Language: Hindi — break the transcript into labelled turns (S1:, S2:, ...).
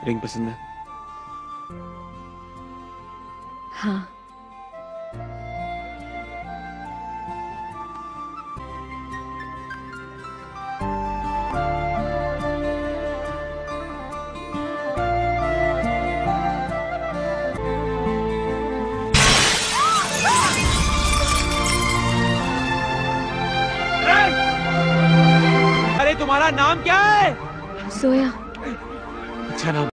S1: रिंग पसंद है?
S2: हाँ।
S1: अरे तुम्हारा नाम क्या है?
S2: सोया।
S1: अच्छा नाम।